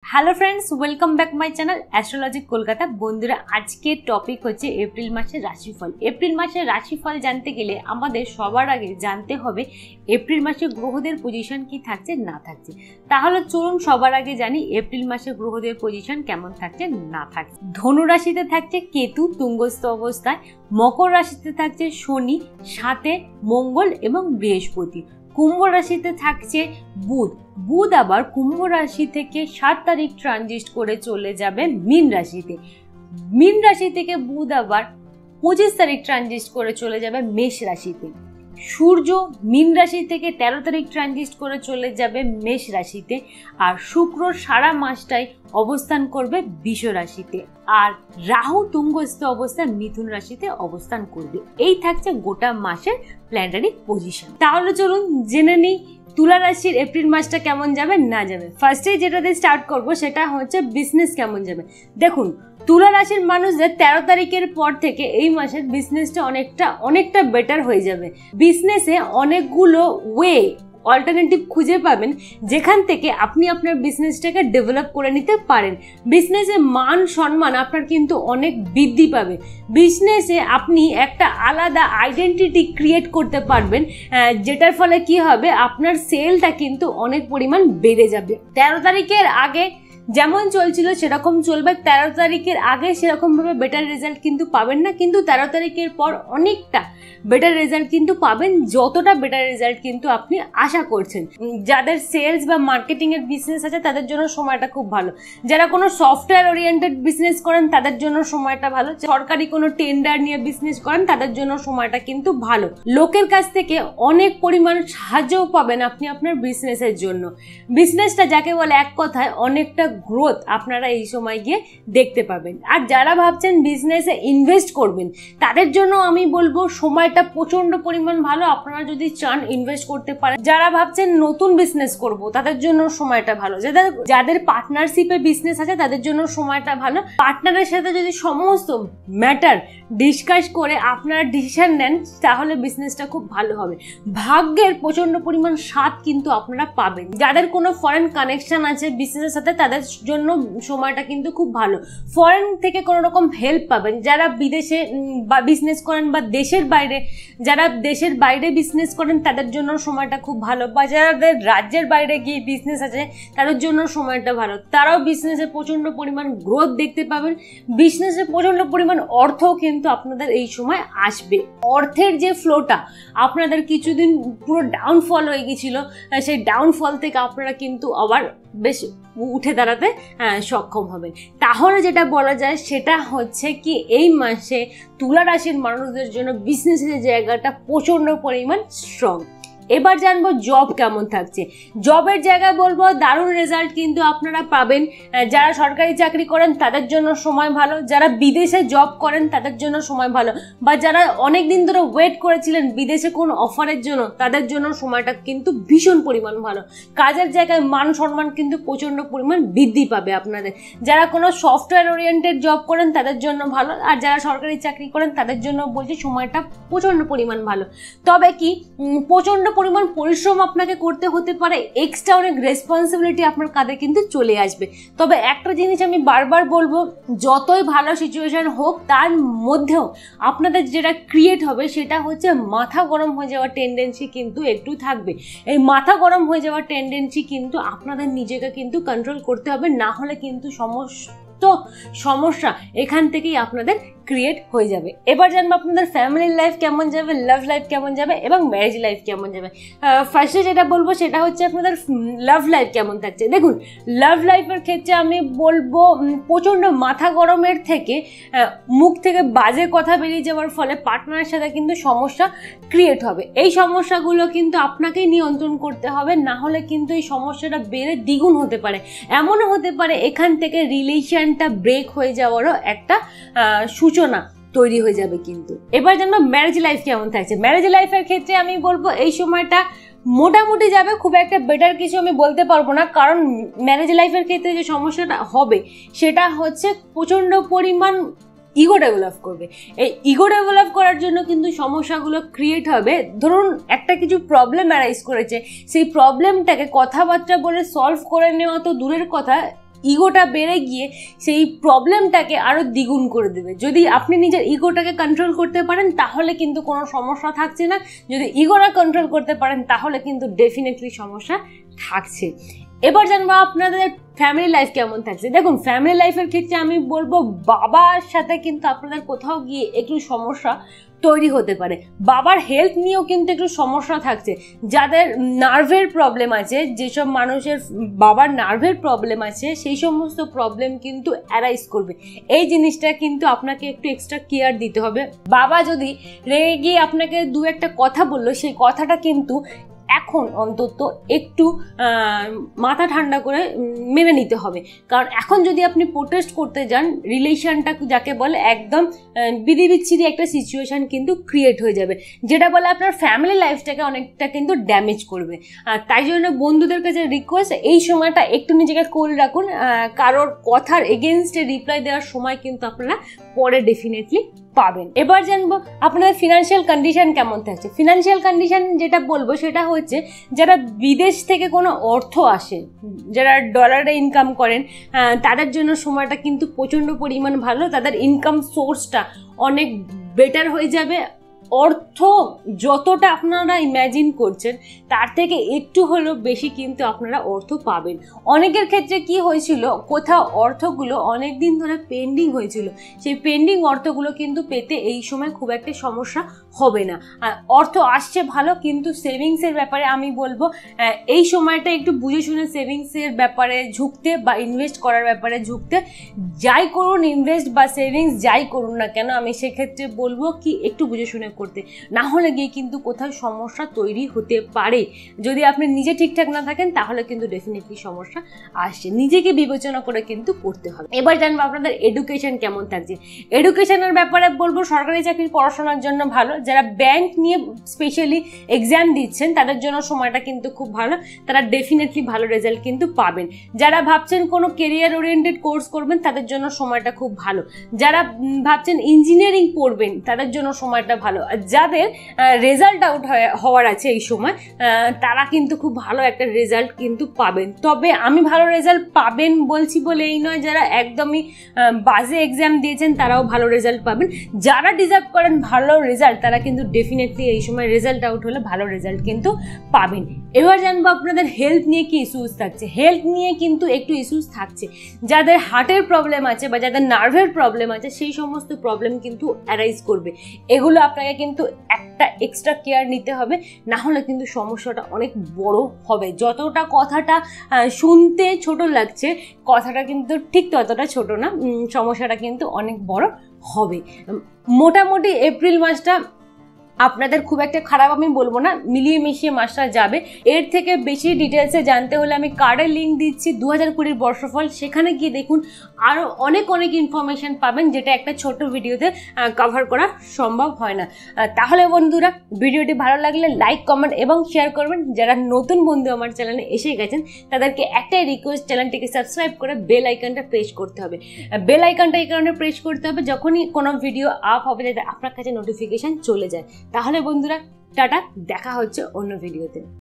Hello friends, welcome back my channel astrology Kolkata. বন্ধুরা, আজকের topic হচ্ছে এপ্রিল মাসের রাশিফল। এপ্রিল মাসের রাশিফল জানতে গেলে আমাদের সবার আগে জানতে হবে এপ্রিল মাসে গ্রহদের পজিশন কি থাকছে না থাকছে। তাহলে চলুন সবার আগে জানি এপ্রিল মাসে গ্রহদের পজিশন কেমন থাকছে না থাকছে। ধনু রাশিতে থাকছে কেতু তুঙ্গস্থ অবস্থায়, মকর রাশিতে থাকছে শনি, সাথে মঙ্গল এবং বৃহস্পতি। কুম্ভ রাশিতে থাকছে বুধ আবার কুম্ভ রাশি থেকে 7 তারিখ ট্রানজিট করে চলে যাবে মীন রাশিতে। মীন রাশি থেকে বুধ আবার 25 তারিখ ট্রানজিট করে চলে যাবে মেষ রাশিতে। সূর্য মীন রাশি থেকে 13 তারিখ ট্রানজিট করে চলে যাবে মেষ রাশিতে। আর শুক্র সারা মাসটাই অবস্থান করবে বৃষ রাশিতে। আর রাহু তুঙ্গস্থ অবস্থায় মিথুন রাশিতে অবস্থান করবে। এই থাকছে গোটা মাসের প্ল্যানেটারি পজিশন। তাহলে চলুন জেনে নিই তুলা রাশির এপ্রিল মাসটা কেমন যাবে না যাবে। ফার্স্টে যেটা দিয়ে স্টার্ট করব সেটা হচ্ছে বিজনেস কেমন যাবে। দেখুন, তুলা রাশির মানুষদের 13 তারিখের পর থেকে এই মাসের বিজনেসটা অনেকটা বেটার হয়ে যাবে। বিজনেসে অনেকগুলো অল্টারনেটিভ খুঁজে পাবেন যেখান থেকে আপনি আপনার বিজনেসটাকে ডেভেলপ করে নিতে পারেন। বিজনেসে মান সম্মান আপনার কিন্তু অনেক বৃদ্ধি পাবে। বিজনেসে আপনি একটা আলাদা আইডেন্টিটি ক্রিয়েট করতে পারবেন, যেটার ফলে কি হবে, আপনার সেলটা কিন্তু অনেক পরিমাণ বেড়ে যাবে। 13 তারিখের আগে যেমন চলছিল সেরকম চলবে। 13 তারিখের আগে সেরকমভাবে বেটার রেজাল্ট কিন্তু পাবেন না, কিন্তু 13 তারিখের পর অনেকটা বেটার রেজাল্ট কিন্তু পাবেন, যতটা বেটার রেজাল্ট কিন্তু আপনি আশা করছেন। যাদের সেলস বা মার্কেটিং এর বিজনেস আছে তাদের জন্য সময়টা খুব ভালো। যারা কোনো সফটওয়্যার ওরিয়েন্টেড বিজনেস করেন তাদের জন্য সময়টা ভালো। সরকারি কোনো টেন্ডার নিয়ে বিজনেস করেন তাদের জন্য সময়টা কিন্তু ভালো। লোকের কাছ থেকে অনেক পরিমাণ সাহায্যও পাবেন আপনি আপনার বিজনেসের জন্য। বিজনেসটা যাকে বলে এক কথায় অনেকটা গ্রোথ আপনারা এই সময় গিয়ে দেখতে পাবেন। আর যারা ভাবছেন বিজনেসে ইনভেস্ট করবেন তাদের জন্য আমি বলবো সময়টা প্রচন্ড পরিমাণ ভালো। আপনারা যদি চান ইনভেস্ট করতে পারেন। যারা ভাবছেন নতুন বিজনেস করব তাদের জন্য সময়টা ভালো। যাদের পার্টনারশিপে বিজনেস আছে তাদের জন্য সময়টা ভালো। পার্টনারের সাথে যদি সমস্ত ম্যাটার ডিসকাস করে আপনারা ডিসিশন নেন তাহলে বিজনেসটা খুব ভালো হবে। ভাগ্যের প্রচন্ড পরিমাণ সাথ কিন্তু আপনারা পাবেন। যাদের কোনো ফরেন কানেকশন আছে বিজনেসের সাথে তাদের জন্য সময়টা কিন্তু খুব ভালো। ফরেন থেকে কোনো রকম হেল্প পাবেন। যারা বিদেশে বিজনেস করেন বা যারা দেশের বাইরে বিজনেস করেন তাদের জন্য সময়টা খুব ভালো। বা যাদের রাজ্যের বাইরে গিয়ে বিজনেস আছে তাদের জন্য সময়টা ভালো। তারাও বিজনেসে প্রচন্ড পরিমাণ গ্রোথ দেখতে পাবেন। বিজনেসে প্রচন্ড পরিমাণ অর্থও কিন্তু আপনাদের এই সময় আসবে। অর্থের যে ফ্লোটা আপনাদের কিছুদিন পুরো ডাউনফল হয়ে গেছিল, সেই ডাউনফল থেকে আপনারা কিন্তু আবার বেশ উঠে দাঁড়াতে সক্ষম হবেন। তাহলে যেটা বলা যায় সেটা হচ্ছে কি, এই মাসে তুলা রাশির মানুষদের জন্য বিজনেসের জায়গাটা প্রচন্ড পরিমাণ স্ট্রং। এবার জানবো জব কেমন থাকছে। জবের জায়গায় বলবো দারুণ রেজাল্ট কিন্তু আপনারা পাবেন। যারা সরকারি চাকরি করেন তাদের জন্য সময় ভালো। যারা বিদেশে জব করেন তাদের জন্য সময় ভালো। বা যারা অনেক দিন ধরে ওয়েট করেছিলেন বিদেশে কোনো অফারের জন্য তাদের জন্য সময়টা কিন্তু ভীষণ পরিমাণ ভালো। কাজের জায়গায় মান সম্মান কিন্তু প্রচণ্ড পরিমাণ বৃদ্ধি পাবে আপনাদের। যারা কোনো সফটওয়্যার ওরিয়েন্টেড জব করেন তাদের জন্য ভালো। আর যারা সরকারি চাকরি করেন তাদের জন্য বলছি সময়টা প্রচণ্ড পরিমাণ ভালো। তবে কি প্রচণ্ড পরিমাণ পরিশ্রম আপনাকে করতে হতে পারে। এক্সট্রা অনেক রেসপন্সিবিলিটি আপনার কাঁধে কিন্তু চলে আসবে। তবে একটা জিনিস আমি বারবার বলবো, যতই ভালো সিচুয়েশন হোক তার মধ্যেও আপনাদের যেটা ক্রিয়েট হবে সেটা হচ্ছে মাথা গরম হয়ে যাওয়ার টেন্ডেন্সি কিন্তু একটু থাকবে। এই মাথা গরম হয়ে যাওয়ার টেন্ডেন্সি কিন্তু আপনাদের নিজেকে কিন্তু কন্ট্রোল করতে হবে, না হলে কিন্তু সমস্যা এখান থেকেই আপনাদের ক্রিয়েট হয়ে যাবে। এবার জানবো আপনাদের ফ্যামিলি লাইফ কেমন যাবে, লাভ লাইফ কেমন যাবে এবং ম্যারেজ লাইফ কেমন যাবে। ফার্স্টে যেটা বলবো সেটা হচ্ছে আপনাদের লাভ লাইফ কেমন থাকছে। দেখুন, লাভ লাইফের ক্ষেত্রে আমি বলবো প্রচণ্ড মাথা গরমের থেকে মুখ থেকে বাজে কথা বেরিয়ে যাওয়ার ফলে পার্টনারের সাথে কিন্তু সমস্যা ক্রিয়েট হবে। এই সমস্যাগুলো কিন্তু আপনাকেই নিয়ন্ত্রণ করতে হবে, না হলে কিন্তু এই সমস্যাটা বেড়ে দ্বিগুণ হতে পারে। এমনও হতে পারে এখান থেকে রিলেশনটা ব্রেক হয়ে যাওয়ারও একটা সূচনা তৈরি হয়ে যাবে কিন্তু। এবার জানবো ম্যারেজ লাইফ কেমন থাকছে। ম্যারেজ লাইফের ক্ষেত্রে আমি বলবো এই সময়টা মোটামুটি যাবে, খুব একটা বেটার কিছু আমি বলতে পারবো না। কারণ ম্যারেজ লাইফের ক্ষেত্রে যে সমস্যাটা হবে সেটা হচ্ছে প্রচণ্ড পরিমাণ ইগো ডেভেলপ করবে। এই ইগো ডেভেলপ করার জন্য কিন্তু সমস্যাগুলো ক্রিয়েট হবে। ধরুন একটা কিছু প্রবলেম অ্যারাইজ করেছে, সেই প্রবলেমটাকে কথাবার্তা বলে সলভ করে নেওয়া তো দূরের কথা, ইগোটা বেড়ে গিয়ে সেই প্রবলেমটাকে আরও দ্বিগুণ করে দেবে। যদি আপনি নিজের ইগোটাকে কন্ট্রোল করতে পারেন তাহলে কিন্তু কোনো সমস্যা থাকছে না, যদি ইগোটা কন্ট্রোল করতে পারেন তাহলে কিন্তু ডেফিনেটলি সমস্যা থাকছে। এবার জানবো আপনাদের ফ্যামিলি লাইফ কেমন থাকছে। দেখুন, ফ্যামিলি লাইফের ক্ষেত্রে আমি বলবো বাবার সাথে কিন্তু আপনাদের কোথাও গিয়ে একটু সমস্যা তৈরি হতে পারে। বাবার হেলথ নিয়েও কিন্তু একটু সমস্যা থাকছে। যাদের নার্ভের প্রবলেম আছে, যেসব মানুষের বাবার নার্ভের প্রবলেম আছে, সেই সমস্ত প্রবলেম কিন্তু অ্যারাইজ করবে। এই জিনিসটা কিন্তু আপনাকে একটু এক্সট্রা কেয়ার দিতে হবে। বাবা যদি রেগে গিয়ে আপনাকে দু একটা কথা বললো, সেই কথাটা কিন্তু এখন অন্তত একটু মাথা ঠান্ডা করে মেনে নিতে হবে। কারণ এখন যদি আপনি প্রোটেস্ট করতে যান, রিলেশনটা যাকে বলে একদম বিচ্ছিরি একটা সিচুয়েশান কিন্তু ক্রিয়েট হয়ে যাবে, যেটা বলে আপনার ফ্যামিলি লাইফটাকে অনেকটা কিন্তু ড্যামেজ করবে। তাই জন্য বন্ধুদের কাছে রিকোয়েস্ট, এই সময়টা একটু নিজেকে কুল রাখুন। কারোর কথার এগেনস্টে রিপ্লাই দেওয়ার সময় কিন্তু আপনারা পরে ডেফিনেটলি পাবেন। এবার জানবো আপনাদের ফিনান্সিয়াল কন্ডিশন কেমন থাকছে। ফিনান্সিয়াল কন্ডিশন যেটা বলবো সেটা হচ্ছে, যারা বিদেশ থেকে কোনো অর্থ আসে, যারা ডলারে ইনকাম করেন, তাদের জন্য সময়টা কিন্তু প্রচণ্ড পরিমাণ ভালো। তাদের ইনকাম সোর্সটা অনেক বেটার হয়ে যাবে। অর্থ যতটা আপনারা ইম্যাজিন করছেন তার থেকে একটু হলেও বেশি কিন্তু আপনারা অর্থ পাবেন। অনেকের ক্ষেত্রে কি হয়েছিল, কোথাও অর্থগুলো অনেক দিন ধরে পেন্ডিং হয়েছিল, সেই পেন্ডিং অর্থগুলো কিন্তু পেতে এই সময় খুব একটা সমস্যা হবে না। অর্থ আসছে ভালো, কিন্তু সেভিংসের ব্যাপারে আমি বলবো এই সময়টা একটু বুঝে শুনে সেভিংসের ব্যাপারে ঝুঁকতে বা ইনভেস্ট করার ব্যাপারে ঝুঁকতে। যাই করুন, ইনভেস্ট বা সেভিংস যাই করুন না কেন, আমি সেক্ষেত্রে বলবো কি একটু বুঝে শুনে করতে, না হলে গিয়ে কিন্তু কোথাও সমস্যা তৈরি হতে পারে। যদি আপনি নিজে ঠিকঠাক না থাকেন তাহলে কিন্তু ডেফিনেটলি সমস্যা আসছে। নিজেকে বিবেচনা করে কিন্তু করতে হবে। এবার জানবো আপনাদের এডুকেশন কেমন থাকছে। এডুকেশনের ব্যাপারে বলবো সরকারি চাকরির পড়াশোনার জন্য ভালো। যারা ব্যাংক নিয়ে স্পেশালি এক্সাম দিচ্ছেন তাদের জন্য সময়টা কিন্তু খুব ভালো, তারা ডেফিনেটলি ভালো রেজাল্ট কিন্তু পাবেন। যারা ভাবছেন কোনো কেরিয়ার ওরিয়েন্টেড কোর্স করবেন তাদের জন্য সময়টা খুব ভালো। যারা ভাবছেন ইঞ্জিনিয়ারিং পড়বেন তাদের জন্য সময়টা ভালো। যাদের রেজাল্ট আউট হওয়ার আছে এই সময়, তারা কিন্তু খুব ভালো একটা রেজাল্ট কিন্তু পাবেন। তবে আমি ভালো রেজাল্ট পাবেন বলছি বলে এই নয়, যারা একদমই বাজে এক্সাম দিয়েছেন তারাও ভালো রেজাল্ট পাবেন। যারা ডিজার্ভ করেন ভালো রেজাল্ট তারা কিন্তু ডেফিনেটলি এই সময় রেজাল্ট আউট হলে ভালো রেজাল্ট কিন্তু পাবেন। এবার জানবো আপনাদের হেলথ নিয়ে কি ইস্যুস থাকছে। হেলথ নিয়ে কিন্তু একটু ইস্যুস থাকছে। যাদের হার্টের প্রবলেম আছে বা যাদের নার্ভের প্রবলেম আছে সেই সমস্ত প্রবলেম কিন্তু অ্যারাইজ করবে। এগুলো আপনাকে কিন্তু একটা এক্সট্রা কেয়ার নিতে হবে, না হলে কিন্তু সমস্যাটা অনেক বড় হবে। যতটা কথাটা শুনতে ছোট লাগছে, কথাটা কিন্তু ঠিক ততটা ছোট না, সমস্যাটা কিন্তু অনেক বড় হবে। মোটামুটি এপ্রিল মাসটা আপনাদের খুব একটা খারাপ আমি বলবো না, মিলিয়ে মিশিয়ে মাসটা যাবে। এর থেকে বেশি ডিটেলসে জানতে হলে আমি কার্ডের লিঙ্ক দিচ্ছি 2020 বর্ষফল, সেখানে গিয়ে দেখুন আরও অনেক ইনফরমেশান পাবেন, যেটা একটা ছোট ভিডিওতে কভার করা সম্ভব হয় না। তাহলে বন্ধুরা, ভিডিওটি ভালো লাগলে লাইক, কমেন্ট এবং শেয়ার করবেন। যারা নতুন বন্ধু আমার চ্যানেলে এসে গেছেন তাদেরকে একটাই রিকোয়েস্ট, চ্যানেলটিকে সাবস্ক্রাইব করে বেল আইকনটা প্রেস করতে হবে। বেল আইকনটা এই কারণে প্রেস করতে হবে, যখনই কোনো ভিডিও আপ হবে যাতে আপনার কাছে নোটিফিকেশান চলে যায়। তাহলে বন্ধুরা, টাটা, দেখা হচ্ছে অন্য ভিডিওতে।